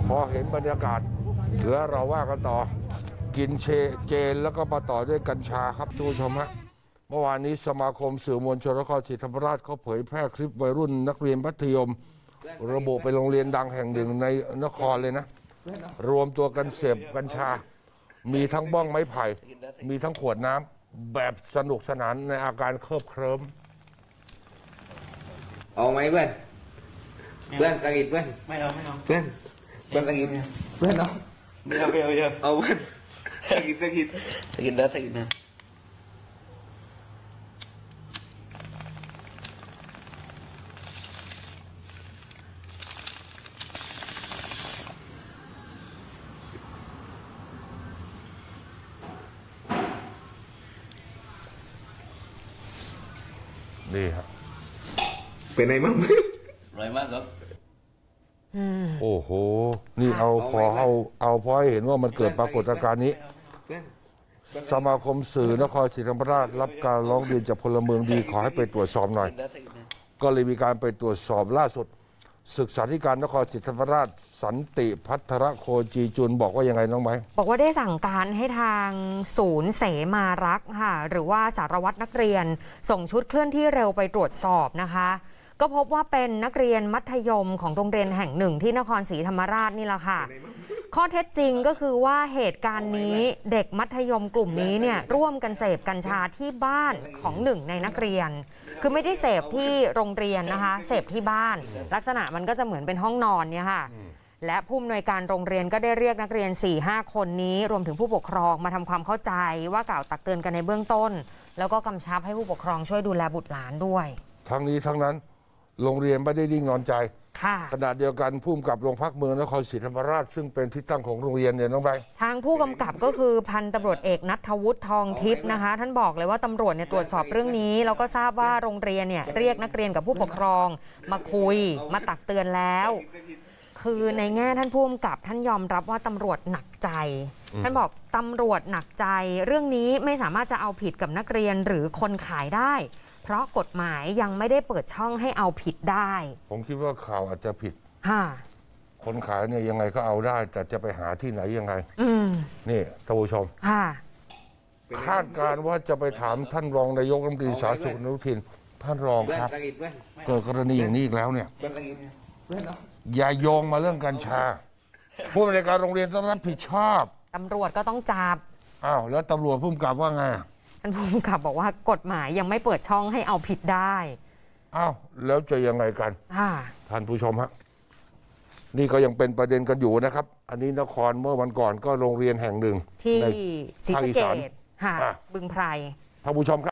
พอเห็นบรรยากาศแล้วเราว่ากันต่อกินเจนแล้วก็มาต่อด้วยกัญชาครับทุกผู้ชมฮะเมื่อวานนี้สมาคมสื่อมวลชนนครศรีธรรมราชเขาเผยแพร่คลิปวัยรุ่นนักเรียนมัธยมระบุไปโรงเรียนดังแห่งหนึ่งในนครเลยนะรวมตัวกันเสพกัญชามีทั้งบ้องไม้ไผ่มีทั้งขวดน้ำแบบสนุกสนานในอาการเคลิบเคลิ้มเอาไหมเพื่อนเพื่อนสกิดเพื่อนไม่เอาเพื่อนสกิดเพื่อนเอาไม่เอาเอาเพื่อนสกิดนะนี่ครับเป็นไงบ้างอร่อยมากครับโอ้โหนี่เอาพอให้เห็นว่ามันเกิดปรากฏการณ์นี้สมาคมสื่อนครศรีธรรมราชรับการร้องเรียนจากพลเมืองดีขอให้ไปตรวจสอบหน่อยก็เลยมีการไปตรวจสอบล่าสุดศึกษาธิการนครศรีธรรมราชสันติพัทรโคจีจุนบอกว่ายังไงน้องไหมบอกว่าได้สั่งการให้ทางศูนย์เสมารักษ์ค่ะหรือว่าสารวัตรนักเรียนส่งชุดเคลื่อนที่เร็วไปตรวจสอบนะคะก็พบว่าเป็นนักเรียนมัธยมของโรงเรียนแห่งหนึ่งที่นครศรีธรรมราชนี่แหละค่ะข้อเท็จจริงก็คือว่าเหตุการณ์นี้เด็กมัธยมกลุ่มนี้เนี่ยร่วมกันเสพกัญชาที่บ้านของหนึ่งในนักเรียนคือไม่ได้เสพที่โรงเรียนนะคะเสพที่บ้านลักษณะมันก็จะเหมือนเป็นห้องนอนเนี่ยค่ะและผู้อำนวยการโรงเรียนก็ได้เรียกนักเรียน 4-5 คนนี้รวมถึงผู้ปกครองมาทำความเข้าใจว่ากล่าวตักเตือนกันในเบื้องต้นแล้วก็กำชับให้ผู้ปกครองช่วยดูแลบุตรหลานด้วยทั้งนี้ทั้งนั้นโรงเรียนไม่ได้นิ่งนอนใจขณะเดียวกันผู้กำกับโรงพักเมืองนครศรีธรรมราชซึ่งเป็นที่ตั้งของโรงเรียนเนี่ยน้องใบทางผู้กำกับก็คือพันตำรวจเอกณัฐวุฒิทองทิพย์นะคะท่านบอกเลยว่าตำรวจเนี่ยตรวจสอบเรื่องนี้แล้วก็ทราบว่าโรงเรียนเนี่ยเรียกนักเรียนกับผู้ปกครองมาคุยมาตักเตือนแล้วคือในแง่ท่านผู้กำกับท่านยอมรับว่าตำรวจหนักใจท่านบอกตำรวจหนักใจเรื่องนี้ไม่สามารถจะเอาผิดกับนักเรียนหรือคนขายได้เพราะกฎหมายยังไม่ได้เปิดช่องให้เอาผิดได้ผมคิดว่าข่าวอาจจะผิดค่ะคนขายเนี่ยยังไงก็เอาได้แต่จะไปหาที่ไหนยังไงนี่ท่านผู้ชมค่ะคาดการณ์ว่าจะไปถามท่านรองนายกรัฐมนตรีสาธารณสุขอนุทินท่านรองครับเกิดกรณีอย่างนี้อีกแล้วเนี่ยอย่าโยงมาเรื่องกัญชาผู้อำนวยการโรงเรียนต้องรับผิดชอบตำรวจก็ต้องจับอ้าวแล้วตำรวจผู้กำกับว่าไงท่านผู้กำกับบอกว่ากฎหมายยังไม่เปิดช่องให้เอาผิดได้อ้าวแล้วจะยังไงกันท่านผู้ชมฮะนี่ก็ยังเป็นประเด็นกันอยู่นะครับอันนี้นครเมื่อวันก่อนก็โรงเรียนแห่งหนึ่งที่ศรีสะเกษบึงไพรท่านผู้ชมครับ